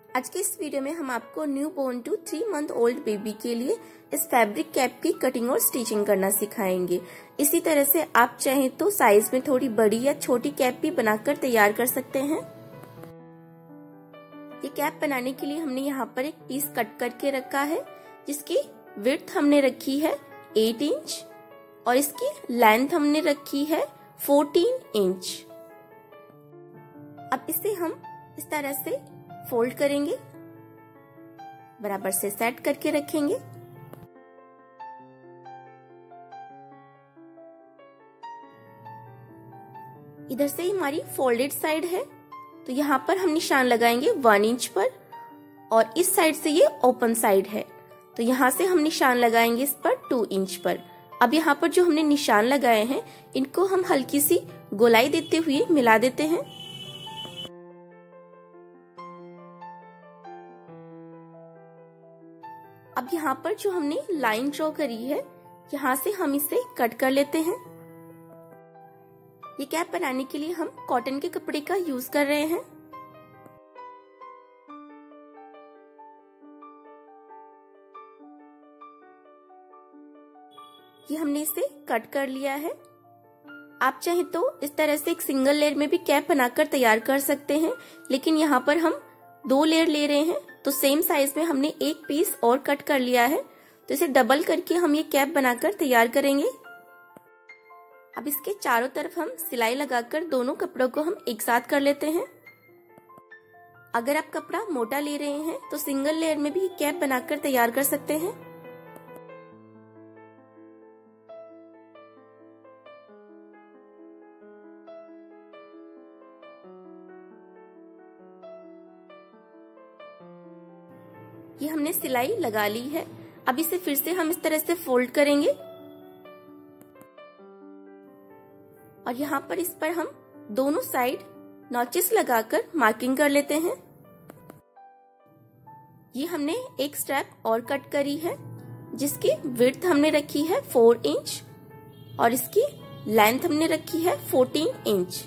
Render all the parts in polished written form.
आज के इस वीडियो में हम आपको newborn to 3 month old baby के लिए इस फैब्रिक कैप की कटिंग और स्टिचिंग करना सिखाएंगे। इसी तरह से आप चाहें तो साइज में थोड़ी बड़ी या छोटी कैप भी बनाकर तैयार कर सकते हैं। ये कैप बनाने के लिए हमने यहाँ पर एक पीस कट करके रखा है, जिसकी विड्थ हमने रखी है 8 इंच और इसकी लेंथ हमने रखी है 14 इंच। अब इसे हम इस तरह से फोल्ड करेंगे, बराबर से सेट करके रखेंगे। इधर से हमारी फोल्डेड साइड है, तो यहाँ पर हम निशान लगाएंगे 1 इंच पर और इस साइड से ये ओपन साइड है, तो यहाँ से हम निशान लगाएंगे इस पर 2 इंच पर। अब यहाँ पर जो हमने निशान लगाए हैं, इनको हम हल्की सी गोलाई देते हुए मिला देते हैं। अब यहाँ पर जो हमने लाइन ड्रॉ करी है, यहाँ से हम इसे कट कर लेते हैं। ये कैप बनाने के लिए हम कॉटन के कपड़े का यूज कर रहे हैं। ये हमने इसे कट कर लिया है। आप चाहे तो इस तरह से एक सिंगल लेयर में भी कैप बनाकर तैयार कर सकते हैं, लेकिन यहाँ पर हम 2 लेयर ले रहे हैं, तो सेम साइज में हमने एक पीस और कट कर लिया है, तो इसे डबल करके हम ये कैप बनाकर तैयार करेंगे। अब इसके चारों तरफ हम सिलाई लगाकर दोनों कपड़ों को हम एक साथ कर लेते हैं। अगर आप कपड़ा मोटा ले रहे हैं तो सिंगल लेयर में भी कैप बनाकर तैयार कर सकते हैं। ये हमने सिलाई लगा ली है। अब इसे फिर से हम इस तरह से फोल्ड करेंगे और यहाँ पर इस पर हम दोनों साइड नॉचेस लगाकर मार्किंग कर लेते हैं। ये हमने एक स्ट्रैप और कट करी है, जिसकी विड्थ हमने रखी है 4 इंच और इसकी लेंथ हमने रखी है 14 इंच।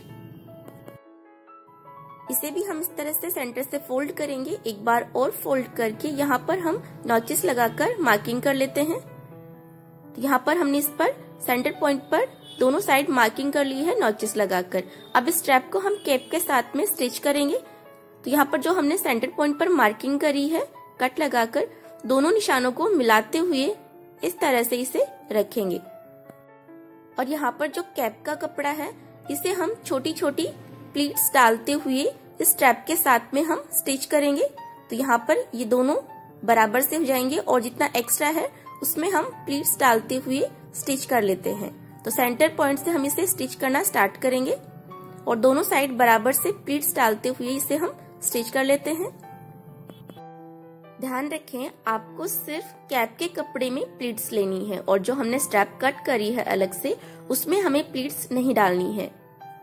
इसे भी हम इस तरह से सेंटर से फोल्ड करेंगे, एक बार और फोल्ड करके यहाँ पर हम नॉचेस लगाकर मार्किंग कर लेते हैं। तो यहाँ पर हमने इस पर सेंटर पॉइंट पर दोनों साइड मार्किंग कर ली है नॉचेस लगाकर। अब इस स्ट्रैप को हम कैप के साथ में स्टिच करेंगे। तो यहाँ पर जो हमने सेंटर पॉइंट पर मार्किंग करी है कट लगाकर, दोनों निशानों को मिलाते हुए इस तरह से इसे रखेंगे। और यहाँ पर जो कैप का कपड़ा है, इसे हम छोटी छोटी प्लीट्स डालते हुए इस स्ट्रैप के साथ में हम स्टिच करेंगे। तो यहाँ पर ये दोनों बराबर से हो जाएंगे और जितना एक्स्ट्रा है उसमें हम प्लीट्स डालते हुए स्टिच कर लेते हैं। तो सेंटर पॉइंट से हम इसे स्टिच करना स्टार्ट करेंगे और दोनों साइड बराबर से प्लीट्स डालते हुए इसे हम स्टिच कर लेते हैं। ध्यान रखें, आपको सिर्फ कैप के कपड़े में प्लीट्स लेनी है और जो हमने स्ट्रैप कट करी है अलग से, उसमें हमें प्लीट्स नहीं डालनी है।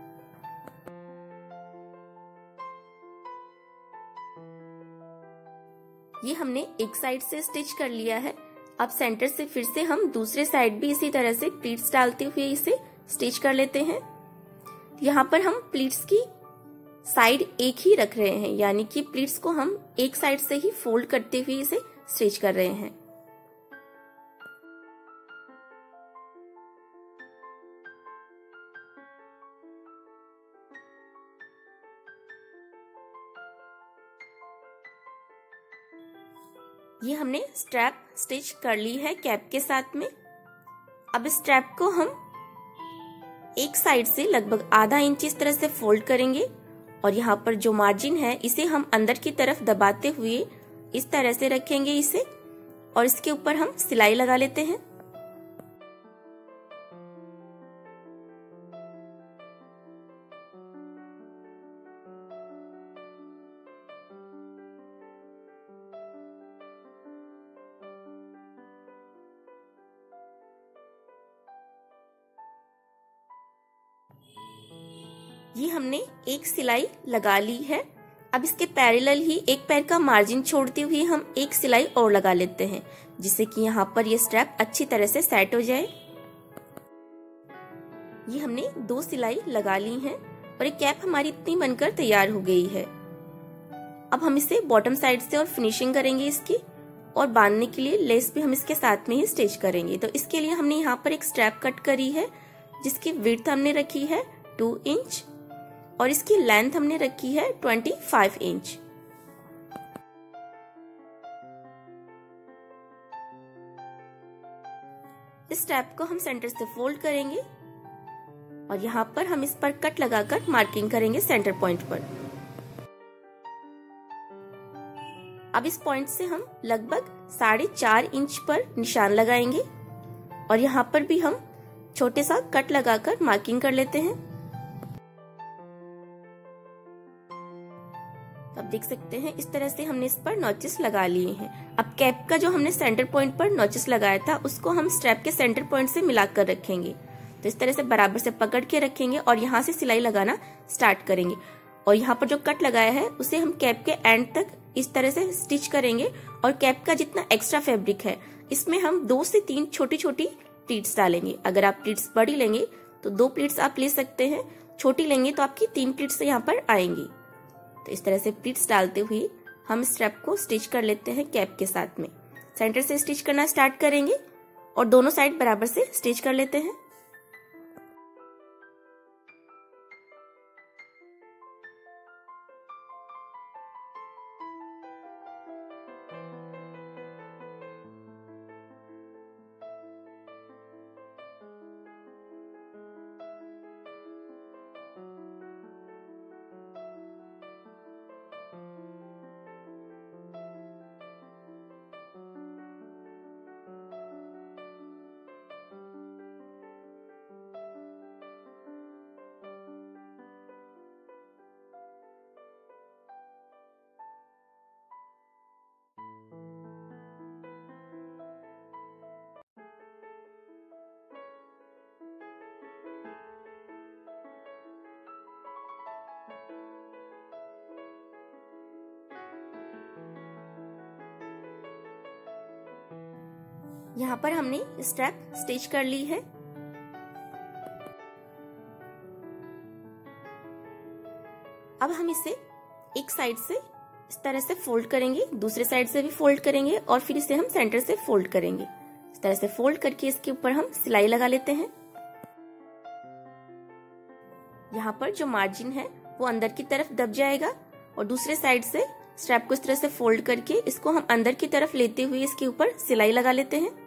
ये हमने एक साइड से स्टिच कर लिया है। अब सेंटर से फिर से हम दूसरे साइड भी इसी तरह से प्लीट्स डालते हुए इसे स्टिच कर लेते हैं। यहाँ पर हम प्लीट्स की साइड एक ही रख रहे हैं, यानी कि प्लीट्स को हम एक साइड से ही फोल्ड करते हुए इसे स्टिच कर रहे हैं। ये हमने स्ट्रैप स्टिच कर ली है कैप के साथ में। अब इस स्ट्रैप को हम एक साइड से लगभग आधा इंच इस तरह से फोल्ड करेंगे और यहाँ पर जो मार्जिन है, इसे हम अंदर की तरफ दबाते हुए इस तरह से रखेंगे इसे, और इसके ऊपर हम सिलाई लगा लेते हैं। ये हमने एक सिलाई लगा ली है। अब इसके पैरेलल ही एक पैर का मार्जिन छोड़ते हुए हम एक सिलाई और लगा लेते हैं, जिससे कि यहाँ पर ये स्ट्रैप अच्छी तरह से सेट हो जाए। ये हमने 2 सिलाई लगा ली हैं और ये कैप हमारी इतनी बनकर तैयार हो गई है। अब हम इसे बॉटम साइड से और फिनिशिंग करेंगे इसकी, और बांधने के लिए लेस भी हम इसके साथ में ही स्टिच करेंगे। तो इसके लिए हमने यहाँ पर एक स्ट्रैप कट करी है जिसकी विड्थ हमने रखी है 2 इंच और इसकी लेंथ हमने रखी है 25 इंच। इस स्ट्रैप को हम सेंटर से फोल्ड करेंगे और यहाँ पर हम इस पर कट लगाकर मार्किंग करेंगे सेंटर पॉइंट पर। अब इस पॉइंट से हम लगभग 4.5 इंच पर निशान लगाएंगे और यहाँ पर भी हम छोटे सा कट लगाकर मार्किंग कर लेते हैं। अब देख सकते हैं इस तरह से हमने इस पर नॉचेस लगा लिए हैं। अब कैप का जो हमने सेंटर पॉइंट पर नॉचेस लगाया था उसको हम स्ट्रैप के सेंटर पॉइंट से मिलाकर रखेंगे। तो इस तरह से बराबर से पकड़ के रखेंगे और यहाँ से सिलाई लगाना स्टार्ट करेंगे और यहाँ पर जो कट लगाया है उसे हम कैप के एंड तक इस तरह से स्टिच करेंगे और कैप का जितना एक्स्ट्रा फैब्रिक है इसमें हम 2 से 3 छोटी छोटी प्लीट्स डालेंगे। अगर आप प्लीट्स बड़ी लेंगे तो 2 प्लीट्स आप ले सकते हैं, छोटी लेंगे तो आपकी 3 प्लीट्स यहाँ पर आएंगी। तो इस तरह से प्लीट्स डालते हुए हम स्ट्रैप को स्टिच कर लेते हैं कैप के साथ में। सेंटर से स्टिच करना स्टार्ट करेंगे और दोनों साइड बराबर से स्टिच कर लेते हैं। यहाँ पर हमने स्ट्रैप स्टिच कर ली है। अब हम इसे एक साइड से इस तरह से फोल्ड करेंगे, दूसरे साइड से भी फोल्ड करेंगे और फिर इसे हम सेंटर से फोल्ड करेंगे। इस तरह से फोल्ड करके इसके ऊपर हम सिलाई लगा लेते हैं। यहाँ पर जो मार्जिन है वो अंदर की तरफ दब जाएगा और दूसरे साइड से स्ट्रैप को इस तरह से फोल्ड करके इसको हम अंदर की तरफ लेते हुए इसके ऊपर सिलाई लगा लेते हैं।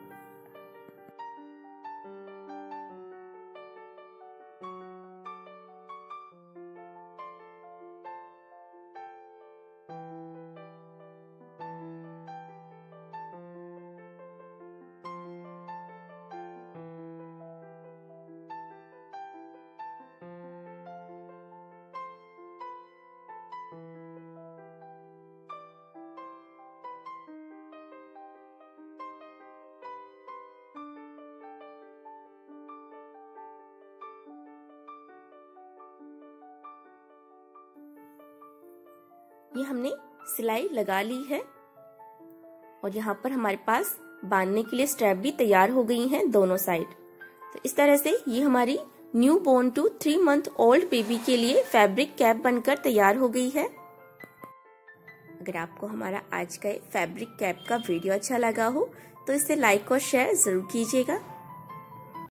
ये हमने सिलाई लगा ली है और यहाँ पर हमारे पास बांधने के लिए स्ट्रैप भी तैयार हो गई हैं दोनों साइड। तो इस तरह से ये हमारी newborn to 3 month old baby के लिए फैब्रिक कैप बनकर तैयार हो गई है। अगर आपको हमारा आज का फैब्रिक कैप का वीडियो अच्छा लगा हो तो इसे लाइक और शेयर जरूर कीजिएगा।